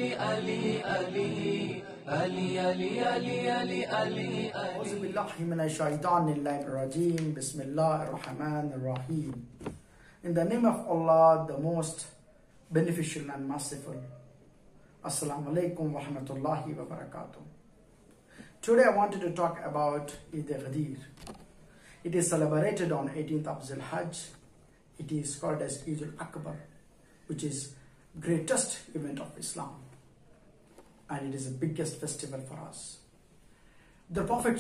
أعوذ بالله من الشيطان الرجيم. Bismillah ar-Rahman ar-Rahim. In the name of Allah, the most beneficial and merciful. Assalamu alaikum wa rahmatullahi wa barakatuh. Today I wanted to talk about Eid al-Ghadir. It is celebrated on 18th of Zul-Hajj. It is called as Eid al-Akbar, which is greatest event of Islam, and it is the biggest festival for us. The Prophet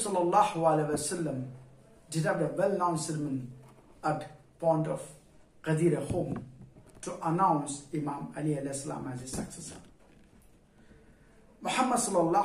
ﷺ did have a well-known sermon at Pond of Ghadir home to announce Imam Ali alayhi salam as his successor. Muhammad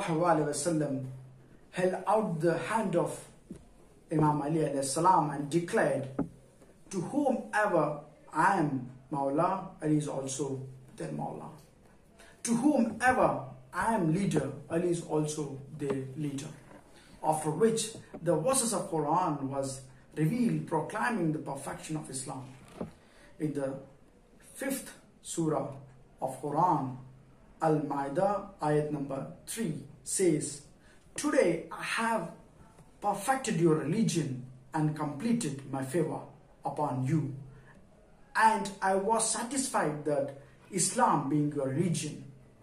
ﷺ held out the hand of Imam Ali alayhi salam and declared, "To whomever I am Mawla, Ali is also their Mawla. To whomever I am leader, Ali is also their leader." After which the verses of Quran was revealed proclaiming the perfection of Islam. In the 5th surah of Quran, Al-Ma'idah ayat number 3 says, "Today I have perfected your religion and completed my favor upon you, and I was satisfied that Islam being your religion."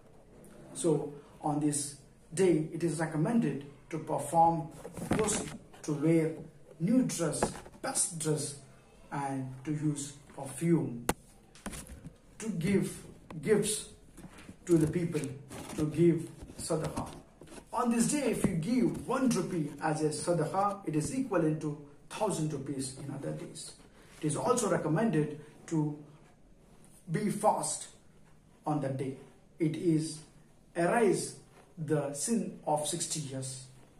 So on this day it is recommended to perform ghusl, to wear new dress, best dress, and to use perfume, to give gifts to the people, to give sadaqah. On this day, if you give 1 rupee as a sadaqah, it is equivalent to 1,000 rupees in other days. It is also recommended to be fast on that day. It is erase the sin of 60 years.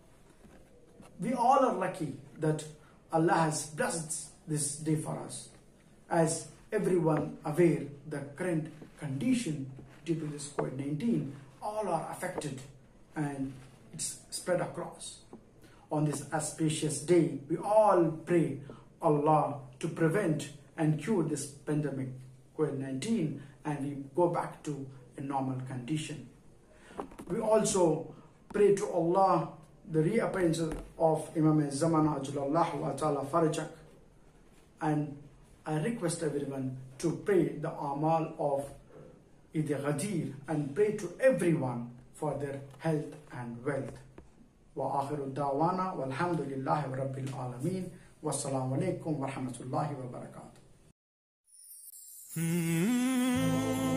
We all are lucky that Allah has blessed this day for us. As everyone aware, the current condition due to this COVID-19, all are affected and it's spread across. On this auspicious day, we all pray Allah to prevent and cure this pandemic COVID-19, and we go back to a normal condition. We also pray to Allah the reappearance of Imam al-Zaman Ajalallahu wa ta'ala Farajak, and I request everyone to pray the amal of Eid al-Ghadir and pray to everyone for their health and wealth. Wa akhiru da'wana walhamdulillahi rabbil alameen. Wassalamu alaikum wa rahmatullahi wa barakatuh.